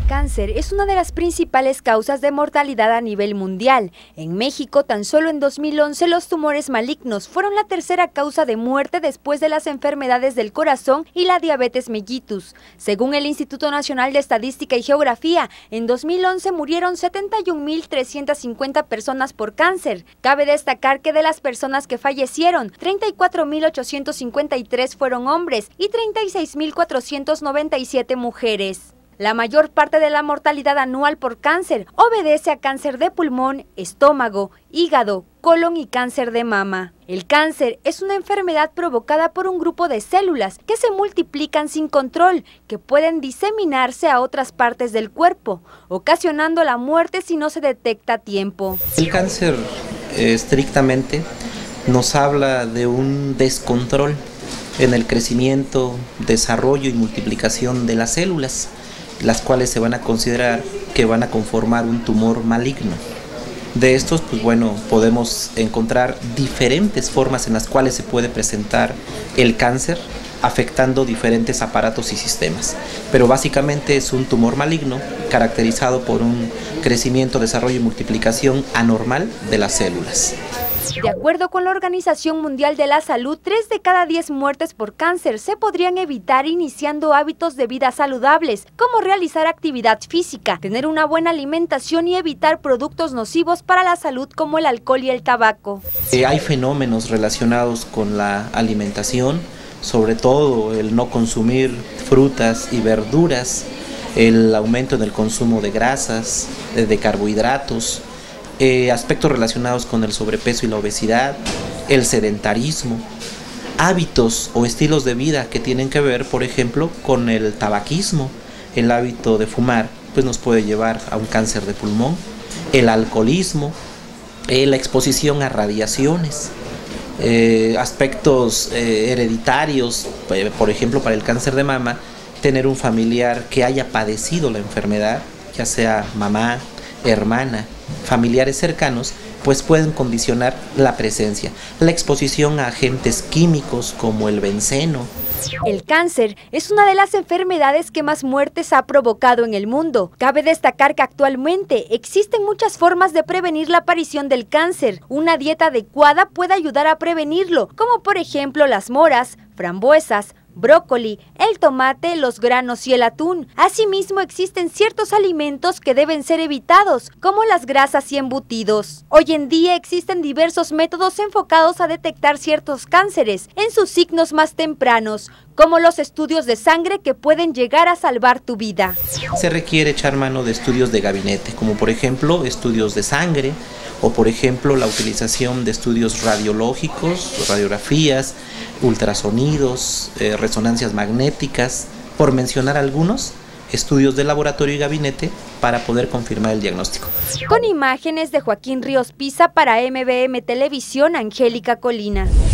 cáncer es una de las principales causas de mortalidad a nivel mundial. En México, tan solo en 2011, los tumores malignos fueron la tercera causa de muerte después de las enfermedades del corazón y la diabetes mellitus. Según el Instituto Nacional de Estadística y Geografía, en 2011 murieron 71.350 personas por cáncer. Cabe destacar que de las personas que fallecieron, 34.853 fueron hombres y 36.497 mujeres. La mayor parte de la mortalidad anual por cáncer obedece a cáncer de pulmón, estómago, hígado, colon y cáncer de mama. El cáncer es una enfermedad provocada por un grupo de células que se multiplican sin control, que pueden diseminarse a otras partes del cuerpo, ocasionando la muerte si no se detecta a tiempo. El cáncer estrictamente nos habla de un descontrol en el crecimiento, desarrollo y multiplicación de las células, las cuales se van a considerar que van a conformar un tumor maligno. De estos, pues bueno, podemos encontrar diferentes formas en las cuales se puede presentar el cáncer, afectando diferentes aparatos y sistemas. Pero básicamente es un tumor maligno caracterizado por un crecimiento, desarrollo y multiplicación anormal de las células. De acuerdo con la Organización Mundial de la Salud, 3 de cada 10 muertes por cáncer se podrían evitar iniciando hábitos de vida saludables, como realizar actividad física, tener una buena alimentación y evitar productos nocivos para la salud como el alcohol y el tabaco. Hay fenómenos relacionados con la alimentación, sobre todo el no consumir frutas y verduras, el aumento en el consumo de grasas, de carbohidratos, aspectos relacionados con el sobrepeso y la obesidad, el sedentarismo, hábitos o estilos de vida que tienen que ver, por ejemplo, con el tabaquismo. El hábito de fumar pues nos puede llevar a un cáncer de pulmón, el alcoholismo, la exposición a radiaciones, aspectos hereditarios, por ejemplo, para el cáncer de mama, tener un familiar que haya padecido la enfermedad, ya sea mamá, hermana, familiares cercanos, pues pueden condicionar la presencia, la exposición a agentes químicos como el benceno. El cáncer es una de las enfermedades que más muertes ha provocado en el mundo. Cabe destacar que actualmente existen muchas formas de prevenir la aparición del cáncer. Una dieta adecuada puede ayudar a prevenirlo, como por ejemplo las moras, frambuesas, brócoli, el tomate, los granos y el atún. Asimismo, existen ciertos alimentos que deben ser evitados, como las grasas y embutidos. Hoy en día existen diversos métodos enfocados a detectar ciertos cánceres en sus signos más tempranos, como los estudios de sangre que pueden llegar a salvar tu vida. Se requiere echar mano de estudios de gabinete, como por ejemplo estudios de sangre, o por ejemplo la utilización de estudios radiológicos, radiografías, ultrasonidos, resonancias magnéticas, por mencionar algunos, estudios de laboratorio y gabinete para poder confirmar el diagnóstico. Con imágenes de Joaquín Ríos Pisa para MBM Televisión, Angélica Colina.